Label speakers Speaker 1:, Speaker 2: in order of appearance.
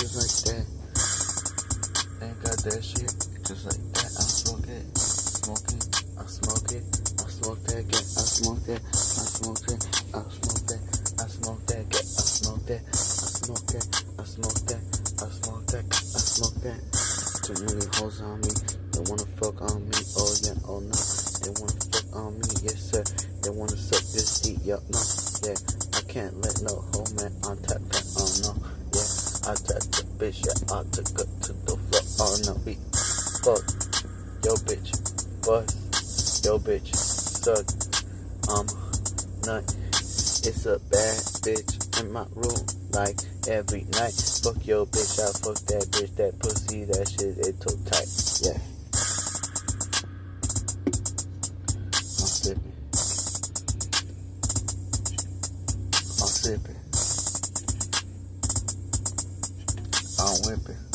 Speaker 1: just like that. Ain't got that shit, just like that. I smoke it, smoke it, I smoke it, I smoke that, get, I smoke that, I smoke that, I smoke that, I smoke that, get, I smoke that, I smoke that, I smoke that, I smoke that, I smoke that. Too many hoes on me, they wanna fuck on me, oh yeah, oh no. They wanna fuck on me, yes sir. They wanna suck this dick, yup, no, yeah. I can't let no hoe man on tap that, oh no, yeah. I tapped the bitch, yeah, I took her to the floor, oh no, we fuck yo bitch, bust yo bitch, suck, nut. It's a bad bitch in my room, like every night. Fuck yo bitch, I fuck that bitch, that pussy, that shit, it too tight, yeah. I'm sipping. I'm sipping. I'm whipping.